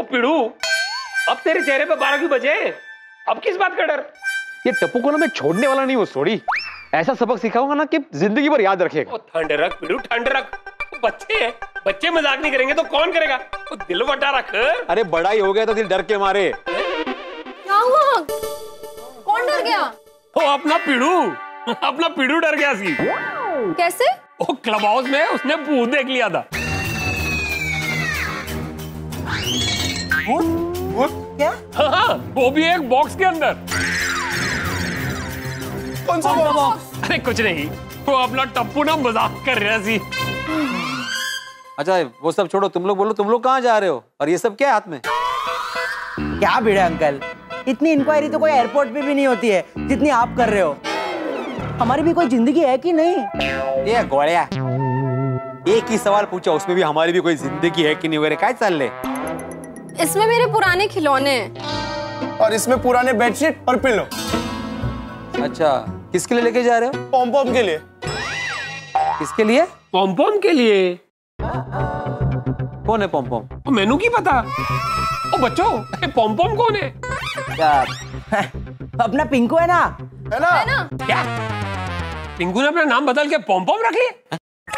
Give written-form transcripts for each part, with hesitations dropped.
पीड़ू, अब तेरे चेहरे पे 12 क्यों बजे? अब किस बात का डर? ये टप्पू को ना मैं छोड़ने वाला नहीं हूँ सोड़ी। ऐसा सबक सिखाऊंगा ना कि जिंदगी भर याद रखेगा। ठंड रख पीड़ू, ठंड रख। बच्चे हैं, बच्चे मजाक नहीं करेंगे तो कौन करेगा? वो दिल बटा रख। अरे बड़ा ही हो गया तो दिल डर के मारे। क्या हुआ? कौन डर गया? वो अपना पीड़ू डर गया सी। कैसे? वो क्लब हाउस में उसने भूत देख लिया था। भूत? क्या? हाँ, वो भी एक बॉक्स के अंदर। कौन सा बॉक्स? अरे कुछ नहीं, वो अपना टप्पू ना मजाक कर रहा सी। अच्छा वो सब छोड़ो, तुम लोग बोलो तुम लोग कहाँ जा रहे हो और ये सब क्या हाथ में? क्या भिड़े अंकल, इतनी इंक्वायरी तो कोई एयरपोर्ट पे भी नहीं होती है जितनी आप कर रहे हो। हमारी भी कोई जिंदगी है कि नहीं? ये गोड़िया, एक ही सवाल पूछा, उसमें भी हमारी भी कोई जिंदगी है कि नहीं वगैरह क्या चल ले? इसमें मेरे पुराने खिलौने हैं। और इसमें पुराने बेडशीट और पिलो। अच्छा, किसके लिए लेके जा रहे हो? पॉम पॉम के लिए। किसके लिए? पॉम पॉम के लिए। कौन है पॉम पॉम? वो मैनू की पता। ओ बच्चों, पॉम पॉम कौन है? क्या? अपना पिंकू है ना? है ना? क्या पिंकू ने अपना नाम बदल के पॉम पॉम रख लिया?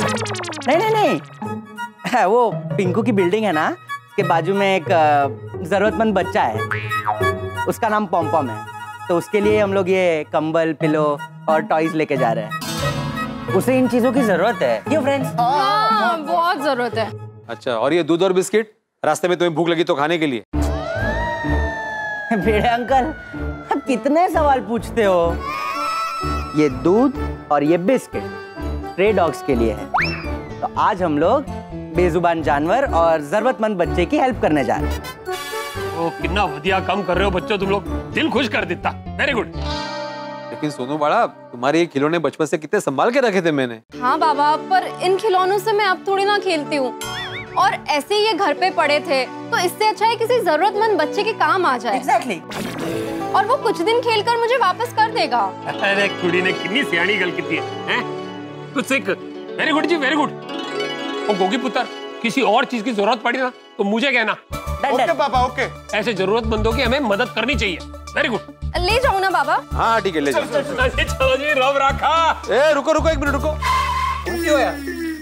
नहीं, वो पिंकू की बिल्डिंग है ना, उसके बाजू में एक जरूरतमंद बच्चा है, उसका नाम पॉम पॉम है। तो उसके लिए हम लोग ये कंबल, पिलो और टॉयज लेके जा रहे हैं। उसे इन चीजों की जरूरत है, क्यों फ्रेंड्स? हाँ, बहुत जरूरत है। अच्छा, और ये दूध और बिस्किट रास्ते में तुम्हें भूख लगी तो खाने के लिए? भिड़े अंकल, अब कितने सवाल पूछते हो? ये दूध और ये बिस्किट स्ट्रे डॉग्स के लिए है। तो आज हम लोग बेजुबान जानवर और जरूरतमंद बच्चे की हेल्प करने जा रहे हैं। ओ कितना बढ़िया काम कर रहे हो बच्चों, तुम लोग दिल खुश कर देता। Very good. लेकिन सोनू बड़ा, तुम्हारे ये खिलौने बचपन से कितने संभाल के रखे थे मैंने। हाँ बाबा, पर इन खिलौनों से मैं अब थोड़ी ना खेलती हूँ, और ऐसे ही ये घर पे पड़े थे तो इससे अच्छा है किसी जरूरतमंद बच्चे के काम आ जाए। Exactly. और वो कुछ दिन खेलकर मुझे वापस कर देगा। अरे कुड़ी ने कितनी सियाणी गल की है? कुछ सीख। Very good ji, very good. ओ गोगी पुत्र, किसी और चीज की जरूरत पड़ी ना तो मुझे कहना। ओके पापा, ओके। ऐसे जरूरतमंदों की हमें मदद करनी चाहिए। Very good. ले जाऊँ ना बाबा? हाँ ठीक है, ले जाओ। चलो जी, रब रखा। ए रुको रुको, एक मिनट रुको। क्यों यार?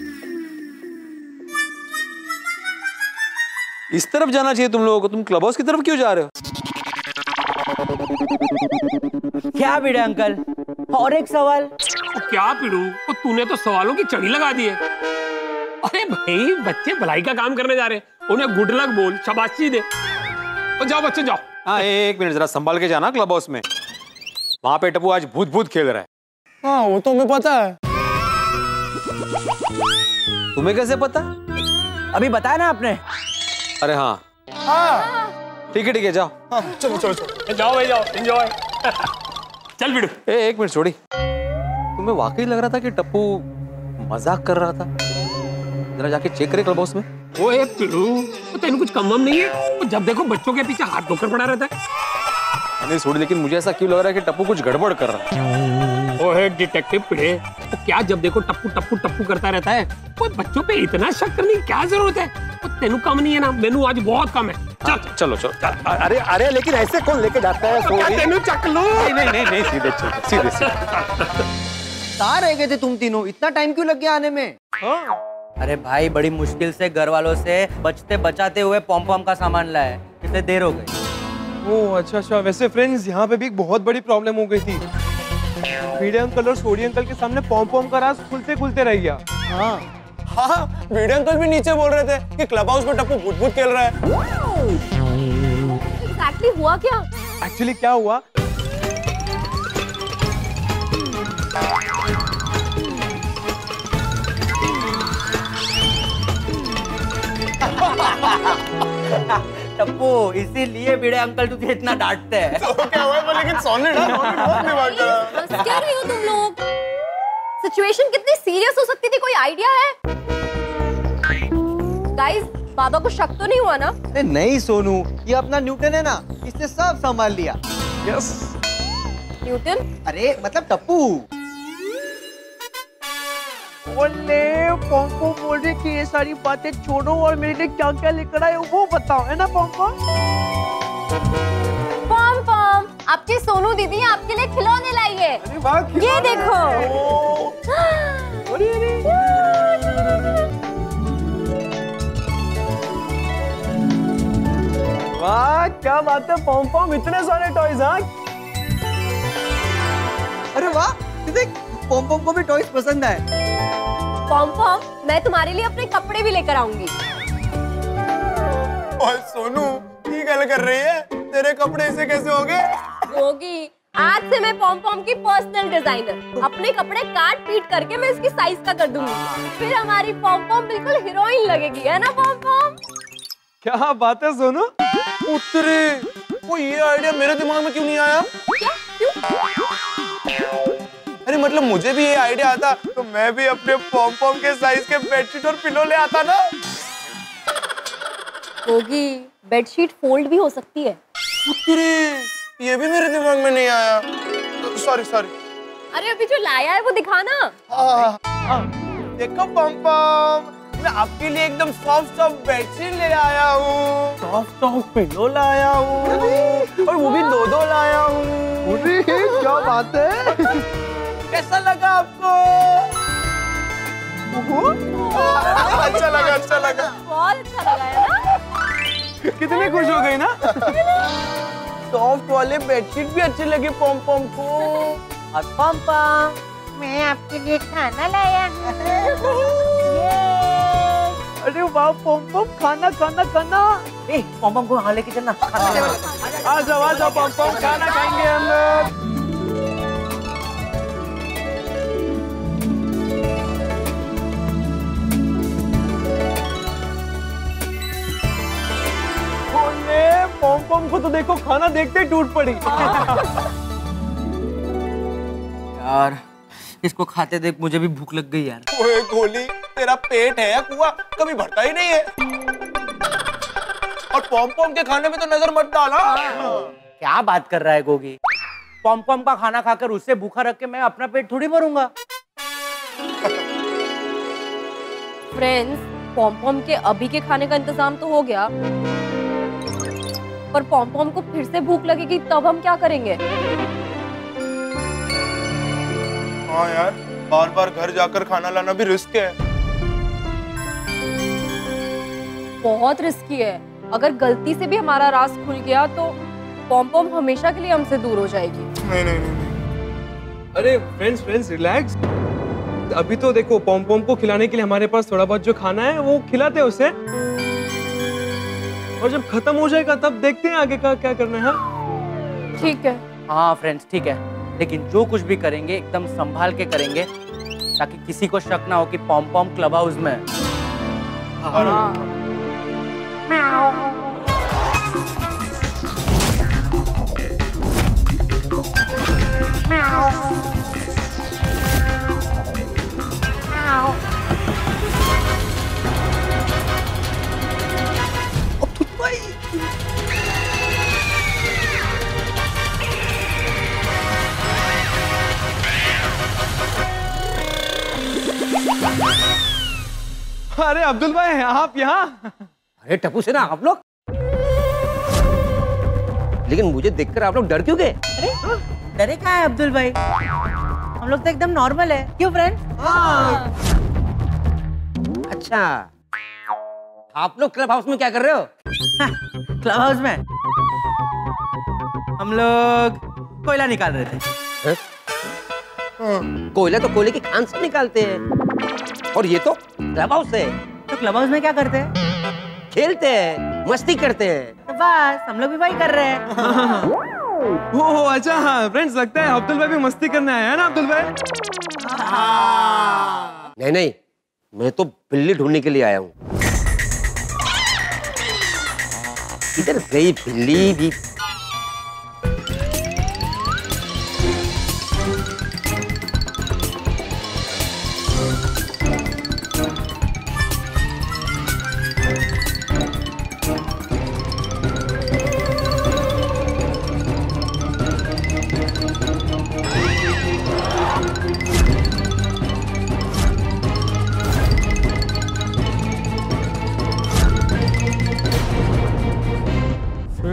इस तरफ जाना चाहिए तुम लोगों को, तुम क्लब हाउस की तरफ क्यों जा रहे हो? क्या भिड़े अंकल, और एक सवाल। तो क्या पीड़ू, तो तूने तो सवालों की चढ़ी लगा दी है। अरे भाई, बच्चे भलाई का काम करने जा रहे हैं, उन्हें गुड लक बोल, शाबाशी दे। तो जाओ बच्चे जाओ। हाँ एक मिनट, जरा संभाल के जाना क्लब हाउस में। वहां पे टप्पू आज भूत भूत खेल रहा है। हाँ वो तो हमें पता है। तुम्हें कैसे पता? अभी बताया ना आपने। अरे हाँ हाँ ठीक है जाओ। हाँ, चलो चलो चलो। जाओ भाई जाओ, एंजॉय। चल पीड़ू। एक मिनट छोड़ी, तुम्हें वाकई लग रहा था कि टप्पू मजाक कर रहा था? जरा जाके चेक करे क्लब हाउस में। ओए पीड़ू, तो तेन कुछ कम वम नहीं है? तो जब देखो बच्चों के पीछे हाथ धोकर पड़ा रहता है। नहीं छोड़ी, लेकिन मुझे ऐसा क्यों लग रहा है कि टप्पू कुछ गड़बड़ कर रहा है। ओए डिटेक्टिव पीड़े, तो क्या जब देखो टप्पू टप्पू टप्पू करता रहता है? वो बच्चों पे इतना शक करने की क्या जरूरत है? वो तेनू कम नहीं है ना, मेनू आज बहुत कम है। चल चलो चलो। अरे अरे लेकिन ऐसे कौन लेके जाता है? तो क्या तेनू चक लो? नहीं सीधे चलो, सीधे सीधे। कहाँ रह गए थे तुम तीनों? इतना टाइम क्यों लग गया आने में? अरे भाई, बड़ी मुश्किल से घर वालों से बचते बचाते हुए पॉम पॉम का सामान लाए, इसलिए देर हो गई। ओह अच्छा। वैसे फ्रेंड्स, यहाँ पे भी एक बहुत बड़ी प्रॉब्लम हो गई थी। भिड़े अंकल और सोडी अंकल के सामने पॉम पॉम का राज खुलते खुलते रह गया। हाँ, भिड़े अंकल भी नीचे बोल रहे थे कि क्लब हाउस में टप्पू भूत भूत खेल रहा है। एक्चुअली हुआ क्या? एक्चुअली क्या हुआ, टप्पू, इसीलिए भिड़े अंकल तुझे इतना डांटते हैं। तो क्या हुआ? लेकिन सॉलिड बहुत दिमाग का। बस क्या रही हो तुम लोग? सिचुएशन कितनी सीरियस हो सकती थी, कोई आइडिया है? गाइस, बाबा को शक तो नहीं हुआ ना? नहीं सोनू, ये अपना न्यूटन है ना, इसने सब संभाल लिया। यस। न्यूटन? अरे मतलब टप्पू। ओले पॉम्पो बोल रहे कि ये सारी बातें छोड़ो और मेरे लिए क्या क्या लेकर आए वो बताओ, है ना पॉम्पो? पॉम पॉम, आपकी सोनू दीदी आपके लिए खिलौने लाई है। ये देखो। वाह क्या बात है पॉम पॉम, इतने सारे टॉयज। हाँ अरे वाह, देख पॉम को भी टॉयज पसंद है। पॉम पॉम, मैं तुम्हारे लिए अपने कपड़े भी लेकर आऊंगी। और सोनू ये गल कर रही है, तेरे कपड़े ऐसे कैसे हो गए? होगी, आज से मैं पॉम पॉम की पर्सनल डिजाइनर। अपने कपड़े काट पीट करके मैं इसकी साइज का कर दूंगी, फिर हमारी पॉम पॉम बिल्कुल हीरोइन लगेगी, है ना पॉम पॉम? क्या बात है सोनू। उतरे वो ये आइडिया मेरे दिमाग में क्यों नहीं आया? क्या? क्यों? अरे मतलब मुझे भी ये आइडिया आता तो मैं भी अपने पॉम पॉम के साइज के बेडशीट और पिलो ले आता ना। होगी, बेडशीट फोल्ड भी हो सकती है। उतरे ये भी मेरे दिमाग में नहीं आया। Sorry sorry. अरे अभी जो लाया है वो दिखाना। देखो पॉम पॉम, मैं आपके लिए एकदम सॉफ्ट सॉफ्ट बेडशीट ले आया हूँ, सॉफ्ट सॉफ्ट पिलो लाया हूँ और वो भी दो लाया हूँ। क्या बात है, कैसा लगा आपको? अच्छा लगा, अच्छा लगा, बहुत अच्छा लगा है ना? कितने खुश हो गई ना। सॉफ्ट वाले बेडशीट भी अच्छे लगे पॉम पॉम को। और पॉम पॉम, मैं आपके लिए खाना लाया हूँ। अरे वाह पॉम पॉम, खाना खाना खाना। ए पॉम पॉम को वहाँ लेके चलना। आ जाओ पॉम पॉम, खाना खाएंगे हम लोग। पॉम पॉम को तो देखो खाना देखते ही टूट पड़ी। यार इसको खाते देख मुझे भी भूख लग गई यार। ओए गोली, तेरा पेट है या कुआं, कभी भरता ही नहीं है। और पॉम पॉम के खाने में तो नजर मत डाला। क्या बात कर रहा है गोगी? पॉम पॉम का खाना खाकर उससे भूखा रख के मैं अपना पेट थोड़ी भरूंगा। फ्रेंड्स, पॉम पॉम के अभी के खाने का इंतजाम तो हो गया, पर पॉम पॉम को फिर से भूख लगेगी तब हम क्या करेंगे? हाँ यार, बार बार घर जाकर खाना लाना भी रिस्क है। बहुत रिस्की है। अगर गलती से भी हमारा राज खुल गया तो पॉम पॉम हमेशा के लिए हमसे दूर हो जाएगी। नहीं। अरे फ्रेंड्स रिलैक्स। अभी तो देखो पॉम पॉम को खिलाने के लिए हमारे पास थोड़ा बहुत जो खाना है वो खिलाते हैं उसे, और जब खत्म हो जाएगा तब देखते हैं आगे का क्या करना है। ठीक है। हाँ फ्रेंड्स ठीक है, लेकिन जो कुछ भी करेंगे एकदम संभाल के करेंगे ताकि किसी को शक ना हो कि पॉम पॉम क्लब हाउस में है। अरे अब्दुल भाई, आप यहाँ? अरे टप्पू से ना आप लोग, लेकिन मुझे देखकर आप लोग डर क्यों गए? डरे कहाँ है अब्दुल भाई, हम लोग तो एकदम नॉर्मल है। क्यों फ्रेंड? अच्छा, आप लोग क्लब हाउस में क्या कर रहे हो? क्लब हाउस में हम लोग कोयला निकाल रहे थे। कोयला तो कोयले की खान से निकालते हैं, और ये तो क्लब हाउस है। तो क्लब हाउस में क्या करते हैं? खेलते हैं, मस्ती करते हैं। तो बस हम लोग भी वही कर रहे हैं। ओह अच्छा, हाँ फ्रेंड्स, लगता है अब्दुल भाई भी मस्ती करने आया है ना अब्दुल भाई? नहीं, मैं तो बिल्ली ढूंढने के लिए आया हूँ। इधर गई बिल्ली भी।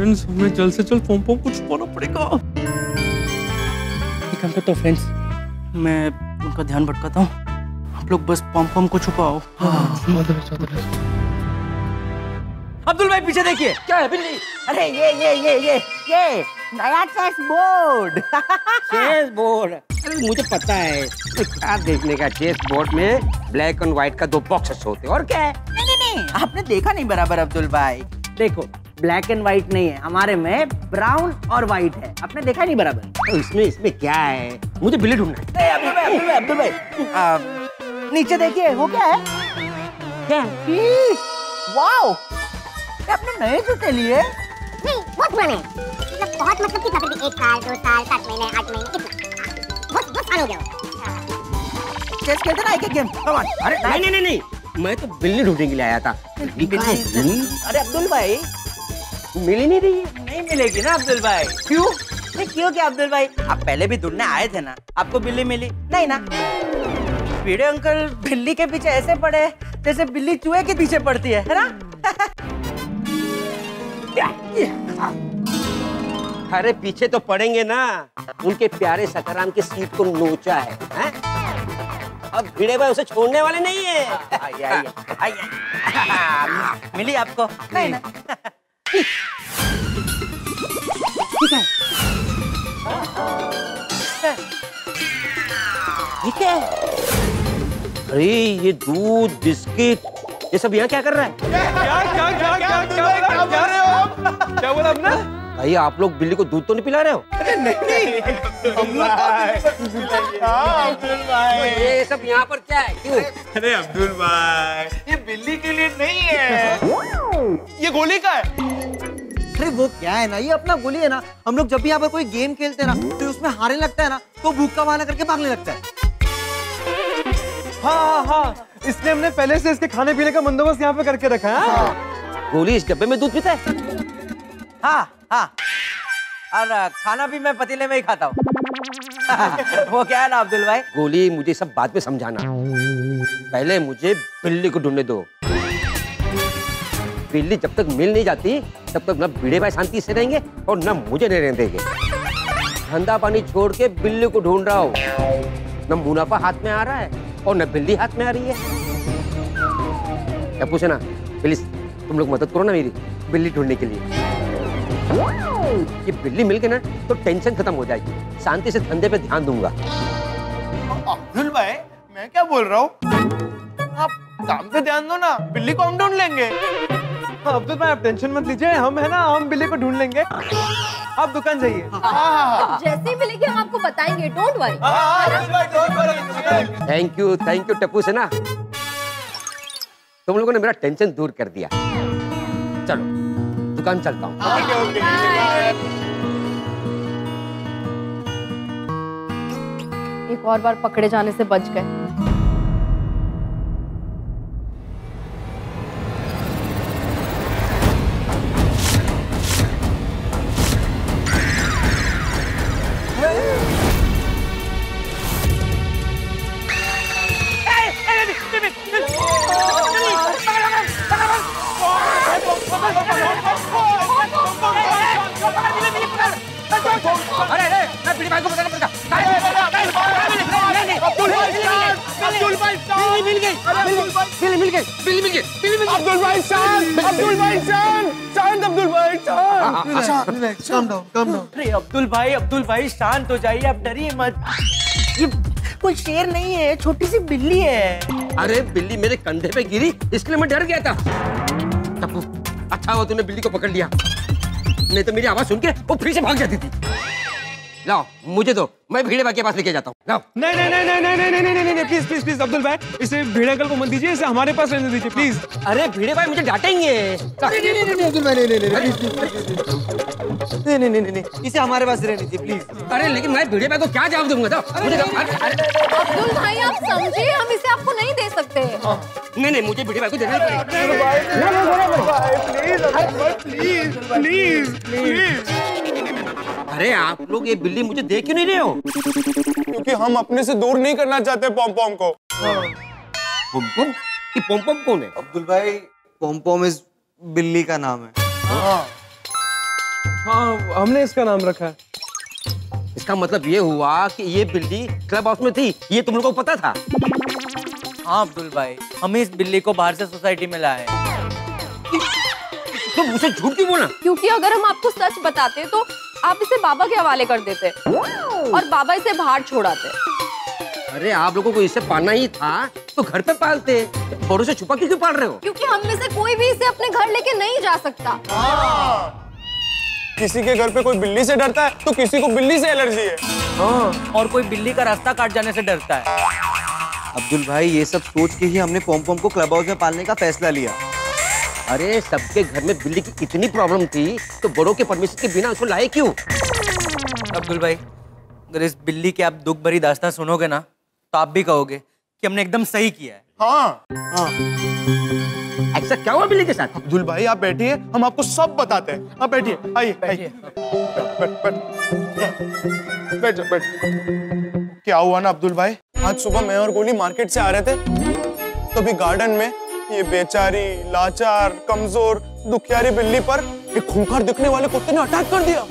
फ्रेंड्स हमें जल्द से जल्द पॉम पॉम को छुपाना पड़ेगा। एक काम करता हूँ फ्रेंड्स, मैं उनका ध्यान भटकाता हूँ, आप लोग बस पॉम पॉम को छुपाओ। अब्दुल भाई पीछे देखिए। क्या है बिल्ली? अरे ये नया चेस बोर्ड। Chess board? अरे मुझे पता है क्या देखने का, चेस बोर्ड में ब्लैक एंड व्हाइट का 2 बॉक्सेस होते हैं और क्या है। नहीं, आपने देखा नहीं बराबर अब्दुल भाई। देखो ब्लैक एंड व्हाइट नहीं है, हमारे में ब्राउन और व्हाइट है, आपने देखा नहीं बराबर। तो इसमें क्या है, मुझे बिल्ली ढूंढना है। अब्दुल भाई नीचे देखिए, वो क्या है? क्या? वाओ, आपने नए जूते लिए? नहीं, बहुत पुराने। मतलब बहुत, मतलब कितना, 1 साल 2 साल 7 महीने 8 महीने कितना, बहुत साल हो गया। चेस खेलते ना एक गेम, कम ऑन। अरे नहीं, मैं तो बिल्ली ढूंढने के लिए आया था। बिल्ली? अरे अब्दुल भाई मिली नहीं रही है। नहीं मिलेगी ना अब्दुल भाई। क्यों? नहीं क्यों क्या अब्दुल भाई, आप पहले भी ढूंढने आए थे ना, आपको बिल्ली मिली नहीं ना? भिड़े अंकल बिल्ली के पीछे ऐसे पड़े जैसे बिल्ली चूहे के पीछे पड़ती है ना? अरे पीछे तो पड़ेंगे ना, उनके प्यारे सकाराम के सीट को नोचा है, हैं? अब भिड़े भाई उसे छोड़ने वाले नहीं है। आइए। मिली आपको? नहीं ना? ठीक है। अरे ये दूध बिस्किट ये सब यहाँ क्या कर रहा है? क्या बोला आपने? भाई आप लोग बिल्ली को दूध तो नहीं पिला रहे हो? अरे नहीं, हम लोग अब्दुल भाई ये सब यहाँ पर क्या है, क्यों? अरे अब्दुल भाई ये बिल्ली के लिए नहीं है, ये गोली का है। अरे वो क्या है ना, ये अपना गोली है ना, हम लोग जब भी यहाँ पर कोई गेम खेलते हैं ना तो उसमें हारने लगता है ना तो भूख का बहाना करके भागने लगता है। हाँ, इसलिए हमने पहले से इसके खाने पीने का बंदोबस्त यहाँ पे करके रखा है। गोली इस डब्बे में दूध पीता है? हाँ, और खाना भी मैं पतीले में ही खाता हूँ। वो क्या है ना अब्दुल भाई, गोली मुझे सब बाद में समझाना, पहले मुझे बिल्ली को ढूंढने दो। बिल्ली जब तक मिल नहीं जाती तब तक न भिड़े भाई शांति से रहेंगे और न मुझे नहीं रहने देंगे। धंधा पानी छोड़ के बिल्ली को ढूंढ रहा हूँ, न मुनाफा हाथ में आ रहा है और न बिल्ली हाथ में आ रही है। क्या पूछे ना प्लीज, तुम लोग मदद करो ना मेरी बिल्ली ढूंढने के लिए। ये बिल्ली मिल के ना तो टेंशन खत्म हो जाएगी, शांति से धंधे पे ध्यान दूंगा। अब्दुल भाई मैं क्या बोल रहा हूँ, आप काम पे ध्यान दो ना, बिल्ली को हम ढूंढ लेंगे। अब्दुल भाई आप टेंशन मत लीजिए, हम है ना, हम बिल्ली को ढूंढ लेंगे। आप दुकान जाइए। जैसे ही मिलेगी हम आपको बताएंगे, don't worry. Thank you Tappu से ना, तुम लोगों ने मेरा टेंशन दूर कर दिया। चलो दुकान चलता हूँ। एक और बार पकड़े जाने से बच गए। अब्दुल भाई शांत हो जाइए, आप डरिए मत। ये कोई शेर नहीं है, छोटी सी बिल्ली है। अरे बिल्ली मेरे कंधे पे गिरी इसलिए मैं डर गया था। टप्पू अच्छा हुआ तूने बिल्ली को पकड़ लिया, नहीं तो मेरी आवाज सुन के वो फिर से भाग जाती थी। लाओ मुझे दो, मैं भिड़े भाई के पास लेके जाता हूँ। लाओ। नहीं, प्लीज अब्दुल भाई इसे भिड़े अंकल को मत दीजिए, इसे हमारे पास रहने दीजिए प्लीज। अरे भिड़े भाई मुझे डांटेंगे। नहीं, इसे हमारे पास रहने दीजिए प्लीज। अरे लेकिन मैं भिड़े भाई को क्या जवाब दूंगा? अब्दुल भाई आप समझिए, हम इसे आपको नहीं दे सकते। नहीं मुझे भिड़े भाई को देना पड़ेगा। प्लीज। अरे आप लोग ये बिल्ली मुझे देख क्यों नहीं रहे हो? क्योंकि हम अपने से दूर नहीं करना चाहते पॉम पॉम को। पॉम-पॉम? ये पॉम-पॉम कौन है? अब्दुल भाई पॉम पॉम इस बिल्ली का नाम है। हाँ, हमने इसका नाम रखा है। इसका मतलब ये हुआ कि ये बिल्ली क्लब हाउस में थी, ये तुम लोगों को पता था? हाँ अब्दुल भाई, हम इस बिल्ली को बाहर से सोसाइटी में लाए। तुम मुझे झूठ क्यों बोला? क्योंकि अगर हम आपको सच बताते तो आप इसे बाबा के हवाले कर देते और बाबा इसे बाहर छोड़ाते। अरे आप लोगों को इसे पालना ही था तो घर पे पालते, बड़ों से छुपा क्यों पाल रहे हो? क्योंकि हम में से कोई भी इसे अपने घर लेके नहीं जा सकता। किसी के घर पे कोई बिल्ली से डरता है तो किसी को बिल्ली से एलर्जी है। हाँ, और कोई बिल्ली का रास्ता काट जाने से डरता है। अब्दुल भाई, ये सब सोच के ही हमने पॉम पॉम को क्लब हाउस में पालने का फैसला लिया। अरे सबके घर में बिल्ली की इतनी प्रॉब्लम थी तो बड़ों के परमिशन के बिना उसको लाए क्यों? अब्दुल भाई, अगर इस बिल्ली की आप दुख भरी दास्तां सुनोगे ना तो आप भी कहोगे कि हमने एकदम सही किया है। हाँ, ऐसा क्या हुआ बिल्ली के साथ? अब्दुल भाई आप बैठिए, हम आपको सब बताते हैं। आप बैठिए, आइए आइए। बैठ जाओ, बैठ। क्या हुआ ना अब्दुल भाई, आज सुबह मैं और गोली मार्केट से आ रहे थे, तभी गार्डन में ये बेचारी, लाचार, कमजोर, दुखियारी बिल्ली पर एक खूंखार दिखने वाले कुत्ते ने अटैक कर दिया।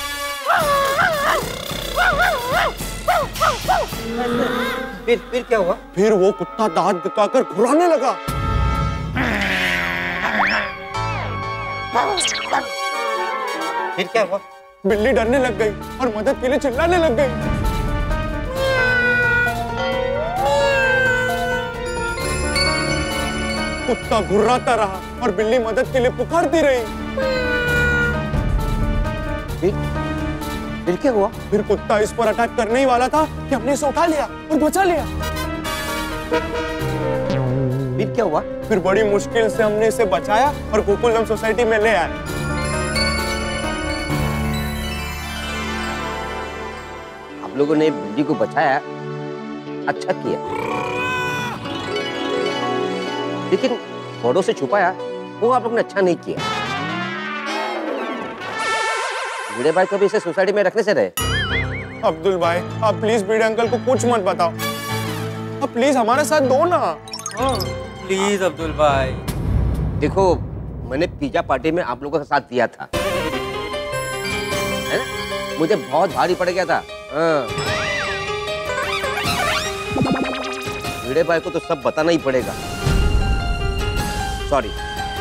फिर क्या हुआ? फिर वो कुत्ता दांत दिखाकर घुराने लगा। फिर क्या हुआ? बिल्ली डरने लग गई और मदद के लिए चिल्लाने लग गई। कुत्ता घुर्राता रहा और बिल्ली मदद के लिए पुकारती रही। फिर क्या हुआ? फिर कुत्ता इस पर अटैक करने ही वाला था कि हमने इसे उठा लिया और बचा लिया। फिर क्या हुआ? फिर बड़ी मुश्किल से हमने इसे बचाया और गोकुलधाम सोसाइटी में ले आए। आप लोगों ने बिल्ली को बचाया, अच्छा किया, लेकिन बड़ों से छुपाया वो आप लोगों ने अच्छा नहीं किया। बूढ़े भाई को भी इसे सोसाइटी में रखने से रहे। अब्दुल भाई आप प्लीज बूढ़े अंकल को कुछ मत बताओ, आप प्लीज हमारे साथ दो ना। प्लीज अब्दुल भाई। देखो मैंने पिज्जा पार्टी में आप लोगों का साथ दिया था, है ना? मुझे बहुत भारी पड़ गया था। बूढ़े भाई को तो सब बताना ही पड़ेगा। सॉरी।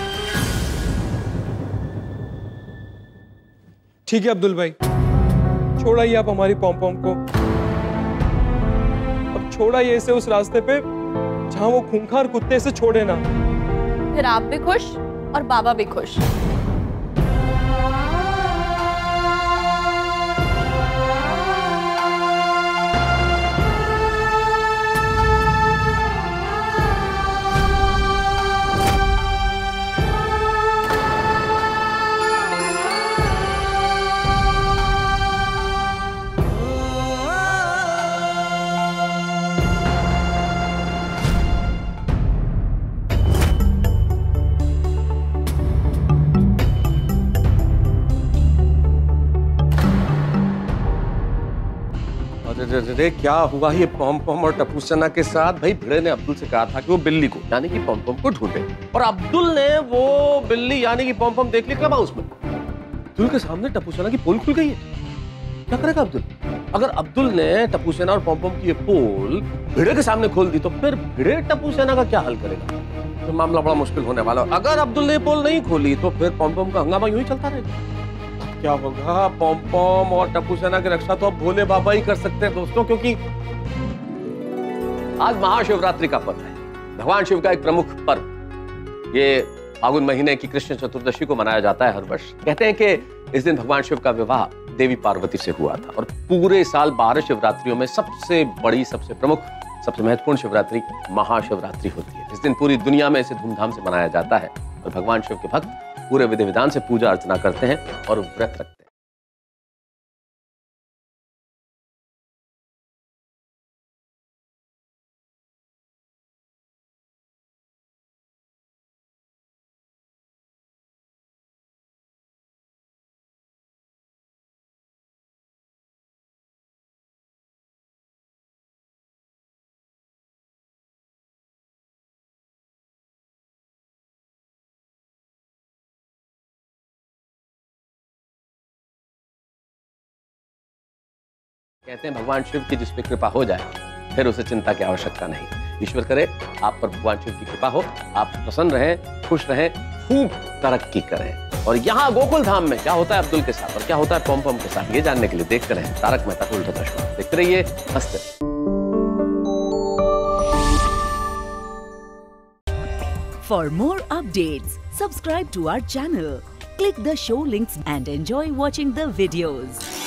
ठीक है अब्दुल भाई, छोड़ाइए आप हमारी पॉम पॉम को। अब छोड़ाइए इसे उस रास्ते पे जहां वो खूंखार कुत्ते से छोड़े ना। फिर आप भी खुश और बाबा भी खुश। अरे क्या हुआ ये पॉम पॉम और टप्पू सेना के साथ? भाई भिड़े ने अब्दुल से कहा था कि वो बिल्ली को यानी कि पॉम पॉम को ढूंढे, और अब्दुल ने वो बिल्ली यानी कि पॉम पॉम देख ली क्लब हाउस में। अब्दुल के सामने टप्पू सेना की पोल खुल गई है। क्या करेगा अब्दुल? अगर अब्दुल ने टप्पू सेना और पॉम पॉम की ये पोल भिड़े के सामने खोल दी तो फिर भिड़े टप्पू सेना का क्या हल करेगा? तो मामला बड़ा मुश्किल होने वाला। अगर अब्दुल ने पोल नहीं खोली तो फिर पॉम पॉम का हंगामा यूं ही चलता रहेगा। क्या होगा? पॉम पॉम और टप्पू सेना की रक्षा तो अब भोले बाबा ही कर सकते हैं दोस्तों, क्योंकि आज महाशिवरात्रि का पर्व है, भगवान शिव का एक प्रमुख पर्व। ये फागुन महीने की कृष्ण चतुर्दशी को मनाया जाता है हर वर्ष। कहते हैं कि इस दिन भगवान शिव का विवाह देवी पार्वती से हुआ था, और पूरे साल 12 शिवरात्रियों में सबसे बड़ी, सबसे प्रमुख, सबसे महत्वपूर्ण शिवरात्रि महाशिवरात्रि होती है। इस दिन पूरी दुनिया में इसे धूमधाम से मनाया जाता है और भगवान शिव के भक्त पूरे विधि विधान से पूजा अर्चना करते हैं और व्रत रखते हैं। कहते हैं भगवान शिव की जिस पे कृपा हो जाए फिर उसे चिंता की आवश्यकता नहीं। ईश्वर करे आप पर भगवान शिव की कृपा हो, आप प्रसन्न रहें, खुश रहें, खूब तरक्की करें। और यहाँ गोकुल धाम में क्या होता है अब्दुल के साथ और क्या होता है पॉम पॉम के साथ, ये जानने के लिए देखते रहें तारक मेहता का उल्टा चश्मा। देखते रहिए, हंसते रहिए। For more updates, subscribe to our channel, click the show links and enjoy watching the videos.